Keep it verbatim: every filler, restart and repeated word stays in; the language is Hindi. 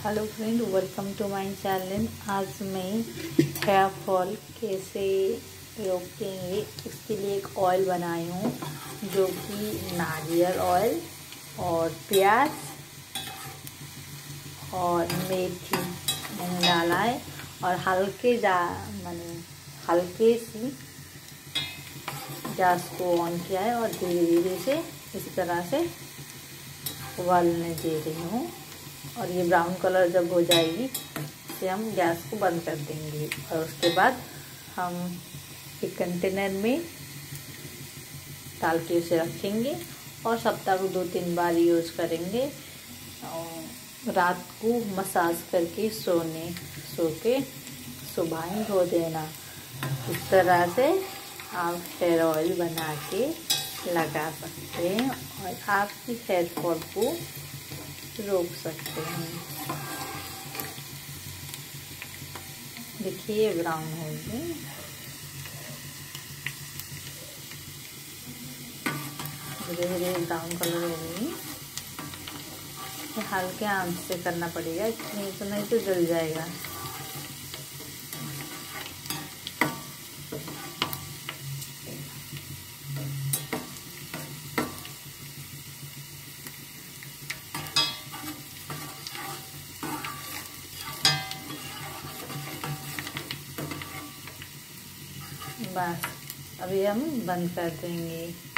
Hello friend, welcome to my channel. आज मैं हेयर फॉल कैसे रोकेंगे इसके लिए एक ऑयल बनाई हूँ, जो कि नारियल ऑयल और प्याज और मेथी मैंने डाला है और हल्के जा मैंने हल्के सी गैस को ऑन किया है और धीरे धीरे से इस तरह से उबालने दे रही हूँ। और ये ब्राउन कलर जब हो जाएगी तो हम गैस को बंद कर देंगे और उसके बाद हम एक कंटेनर में डाल के उसे रखेंगे और सप्ताह को दो तीन बार यूज़ करेंगे। और रात को मसाज करके सोने सो के सुबह धो देना। इस तरह से आप हेयर ऑयल बना के लगा सकते हैं और आपकी हेयर फॉल को रोक सकते हैं। देखिए ब्राउन हो गई, धीरे धीरे ब्राउन कलर हो गई। हल्के आंच से करना पड़ेगा, नहीं तो नहीं तो जल जाएगा। बस अभी हम बंद कर देंगे।